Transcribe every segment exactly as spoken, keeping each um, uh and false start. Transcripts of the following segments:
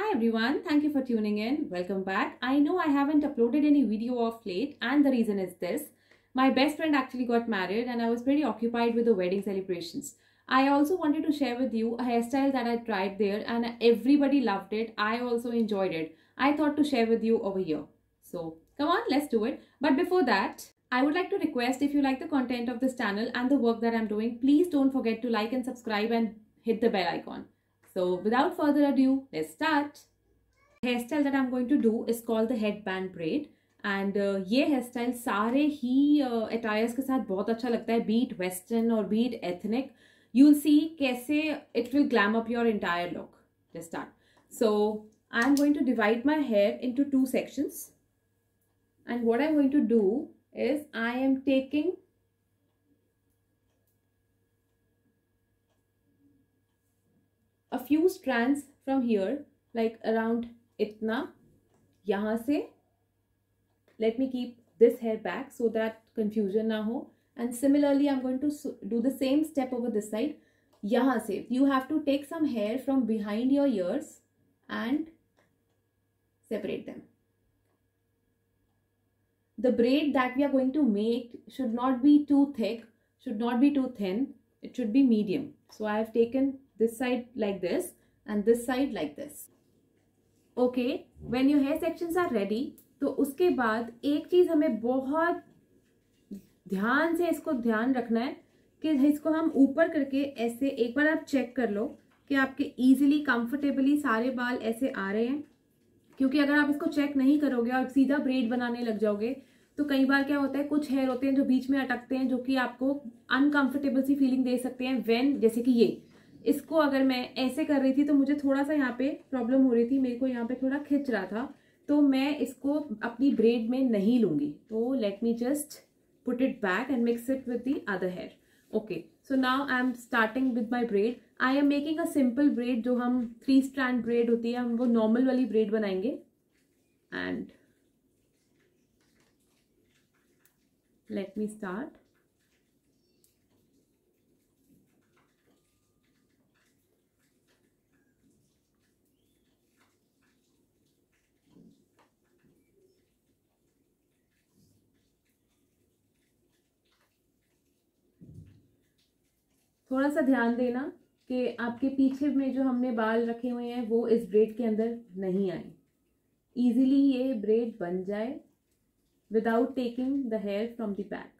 Hi everyone, thank you for tuning in. Welcome back. I know I haven't uploaded any video of late and the reason is this. My best friend actually got married and I was pretty occupied with the wedding celebrations. I also wanted to share with you a hairstyle that I tried there and everybody loved it. I also enjoyed it. I thought to share with you over here. So come on, let's do it. But before that, I would like to request, if you like the content of this channel and the work that I'm doing, please don't forget to like and subscribe and hit the bell icon. So without further ado, let's start. The hairstyle that I'm going to do is called the headband braid. And uh, ये hairstyle सारे ही uh, attires के साथ बहुत अच्छा लगता है, be it western or be it ethnic. You'll see कैसे it will glam up your entire look. Let's start. So I'm going to divide my hair into two sections. And what I'm going to do is I am taking a few strands from here, like around itna, yahan se. Let me keep this hair back so that confusion na ho. And similarly, I'm going to do the same step over this side. Yahan se, you have to take some hair from behind your ears and separate them. The braid that we are going to make should not be too thick, should not be too thin. It should be medium. So I have taken this side like this and this side like this. Okay, when your hair sections are ready, तो उसके बाद एक चीज हमें बहुत ध्यान से इसको ध्यान रखना है कि इसको हम ऊपर करके ऐसे एक बार आप चेक कर लो कि आपके इजीली कंफर्टेबली सारे बाल ऐसे आ रहे हैं. क्योंकि अगर आप इसको चेक नहीं करोगे और सीधा ब्रेड बनाने लग जाओगे तो कई बार क्या होता है, कुछ हेयर होते हैं जो बीच में अटकते हैं, जो कि आपको अनकंफर्टेबल सी फीलिंग दे सकते हैं. व्हेन, जैसे कि ये, इसको अगर मैं ऐसे कर रही थी तो मुझे थोड़ा सा यहाँ पे प्रॉब्लम हो रही थी, मेरे को यहाँ पे थोड़ा खिंच रहा था, तो मैं इसको अपनी ब्रेड में नहीं लूंगी. तो let me just put it back and mix it with the other hair. Okay, so now I am starting with my braid. I am making a simple braid. जो हम थ्री स्ट्रैंड ब्रेड होती है, हम वो normal वाली braid बनाएंगे. And let me start. थोड़ा सा ध्यान देना कि आपके पीछे में जो हमने बाल रखे हुए हैं वो इस ब्रेड के अंदर नहीं आए. इजीली ये ब्रेड बन जाए without taking the hair from the back.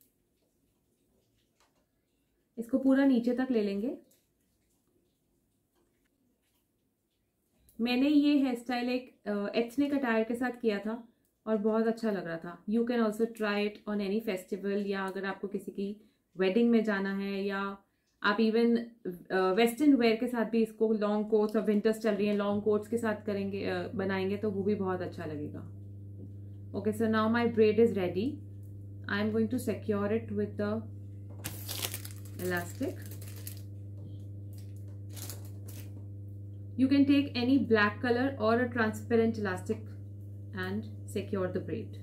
इसको पूरा नीचे तक ले लेंगे. मैंने ये हेयर स्टाइल एक एथनिक अटायर के साथ किया था और बहुत अच्छा लग रहा था. You can also try it on any festival, या अगर आपको किसी की वेडिंग में जाना है, या आप इवन वेस्टर्न वेयर के साथ भी इसको, लॉन्ग कोट्स और विंटर्स चल रही हैं, लॉन्ग कोट्स के साथ करेंगे, uh, बनाएंगे तो वो भी बहुत अच्छा लगेगा. Okay, so now my braid is ready. I am going to secure it with the elastic. You can take any black color or a transparent elastic and secure the braid.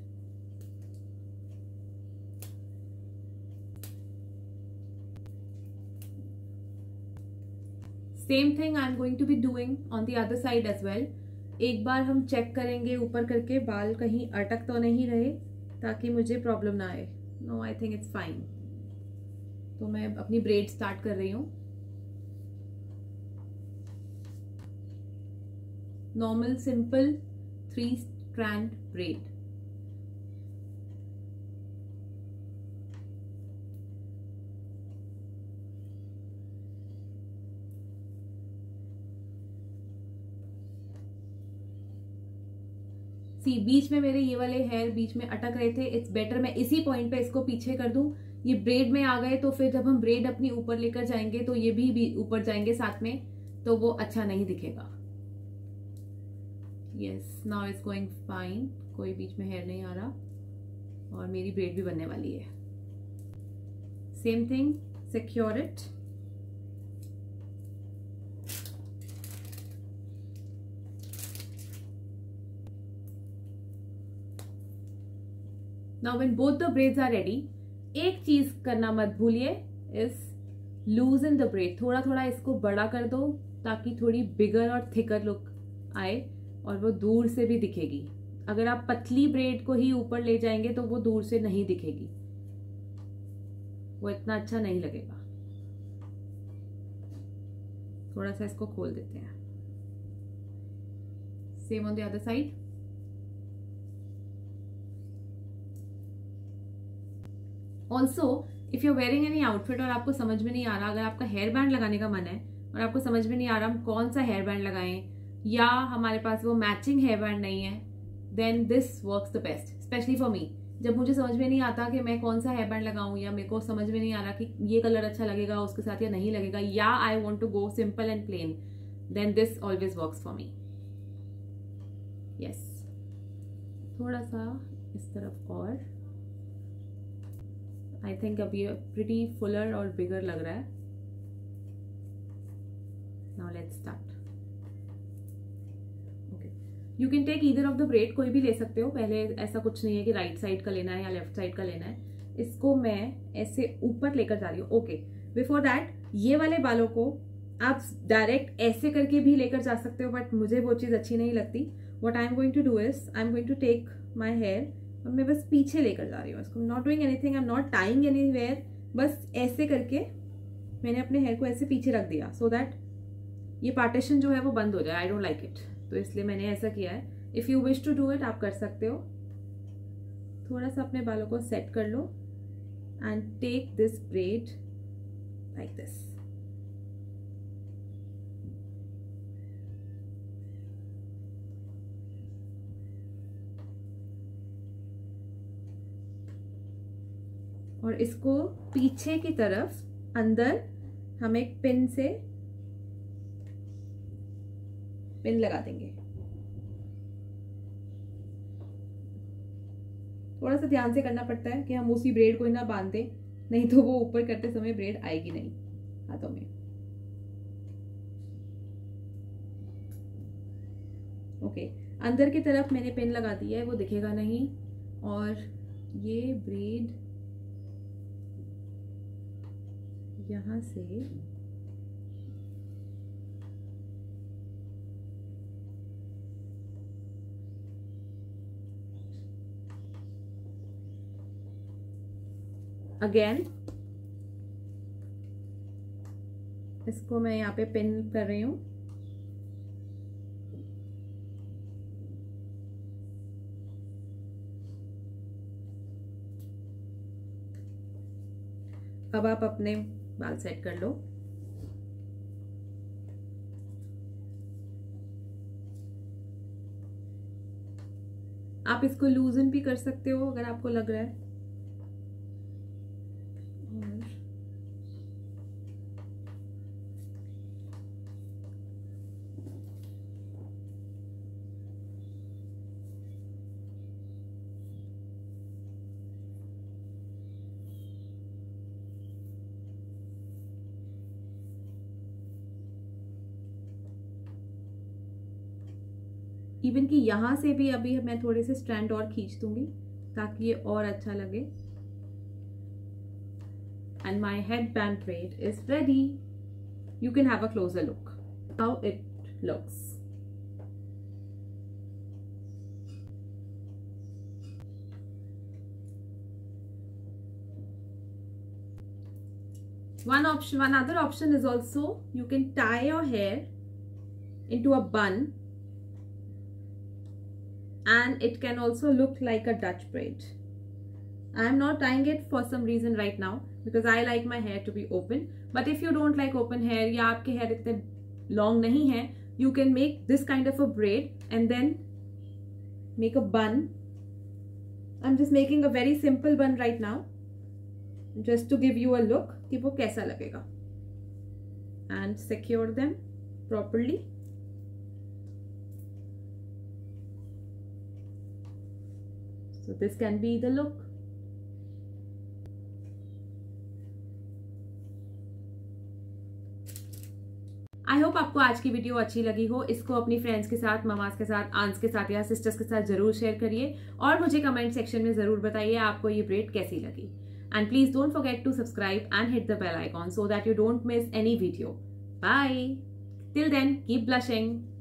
Same thing I am going to be doing on the other side as well. एक बार हम check करेंगे ऊपर करके बाल कहीं अटक तो नहीं रहे, ताकि मुझे प्रॉब्लम ना आए. No, I think it's fine. तो मैं अपनी ब्रेड स्टार्ट कर रही हूँ. Normal simple three strand braid. See, बीच में मेरे ये वाले हेयर बीच में अटक रहे थे. इट्स बेटर मैं इसी पॉइंट पे इसको पीछे कर दूं. ये ब्रेड में आ गए तो फिर जब हम ब्रेड अपनी ऊपर लेकर जाएंगे तो ये भी, भी ऊपर जाएंगे साथ में, तो वो अच्छा नहीं दिखेगा. Yes, now it's going fine. कोई बीच में हेयर नहीं आ रहा और मेरी ब्रेड भी बनने वाली है. Same thing, secure it. Now when both the braids are ready, एक चीज करना मत भूलिए, इज लूजन द ब्रेड. थोड़ा थोड़ा इसको बड़ा कर दो ताकि थोड़ी बिगर और थिकर लुक आए और वो दूर से भी दिखेगी। अगर आप पतली ब्रेड को ही ऊपर ले जाएंगे तो वो दूर से नहीं दिखेगी, वो इतना अच्छा नहीं लगेगा। थोड़ा सा इसको खोल देते हैं। Same on the other side. Also if you wearing any outfit और आपको समझ में नहीं आ रहा, अगर आपका हेयर बैंड लगाने का मन है और आपको समझ में नहीं आ रहा हम कौन सा हेयर बैंड लगाएं, या हमारे पास वो मैचिंग हेयर बैंड नहीं है, then this works the best, specially for me. जब मुझे समझ में नहीं आता कि मैं कौन सा हेयर बैंड लगाऊं, या मेरे को समझ में नहीं आ रहा कि ये कलर अच्छा लगेगा उसके साथ या नहीं लगेगा, या I want to go simple and plain, then this always works for me. Yes, थोड़ा सा इस तरफ और। आई थिंक अब ये प्रिटी फुलर और बिगर लग रहा है। Now let's start. You can take either of the braid, कोई भी ले सकते हो। पहले ऐसा कुछ नहीं है कि राइट साइड का लेना है या लेफ्ट साइड का लेना है। इसको मैं ऐसे ऊपर लेकर जा रही हूँ। ओके, बिफोर दैट ये वाले बालों को आप डायरेक्ट ऐसे करके भी लेकर जा सकते हो, बट मुझे वो चीज़ अच्छी नहीं लगती। What I am going to do is I am going to take my hair और मैं बस पीछे लेकर जा रही हूँ इसको। Not doing anything, I am not tying anywhere, बस ऐसे करके मैंने अपने हेयर को ऐसे पीछे रख दिया सो so दैट ये पार्टीशन जो है वो बंद हो जाए। आई डोंट लाइक इट, तो इसलिए मैंने ऐसा किया है। If you wish to do it, आप कर सकते हो। थोड़ा सा अपने बालों को सेट कर लो and take this braid like this. और इसको पीछे की तरफ अंदर हम एक पिन से पिन लगा देंगे। थोड़ा सा ध्यान से करना पड़ता है कि हम उसी ब्रेड को ही ना बांध दें, नहीं तो वो ऊपर करते समय ब्रेड आएगी नहीं हाथों में। ओके, अंदर की तरफ मैंने पिन लगा दिया है, वो दिखेगा नहीं। और ये ब्रेड यहां से अगेन इसको मैं यहाँ पे पिन कर रही हूँ। अब आप अपने बाल सेट कर लो। आप इसको लूजन भी कर सकते हो अगर आपको लग रहा है। इवन कि यहाँ से भी अभी मैं थोड़े से स्ट्रैंड और खींच दूंगी ताकि ये और अच्छा लगे। And my head band braid is ready. You can have a closer look how it looks. One option, one other option is also you can tie your hair into a bun, and it can also look like a Dutch braid. I am not tying it for some reason right now because I like my hair to be open. But if you don't like open hair या आपके hair इतने long नहीं है, you can make this kind of a braid and then make a bun. I'm just making a very simple bun right now, just to give you a look कि वो कैसा लगेगा. And secure them properly. So this can be the look. I hope आपको आज की video अच्छी लगी हो। इसको अपनी फ्रेंड्स के साथ, ममास के साथ, आंट्स के साथ या सिस्टर्स के साथ जरूर शेयर करिए और मुझे कमेंट सेक्शन में जरूर बताइए आपको ये ब्रेड कैसी लगी। And please don't forget to subscribe and hit the bell icon so that you don't miss any video. Bye. Till then, keep blushing.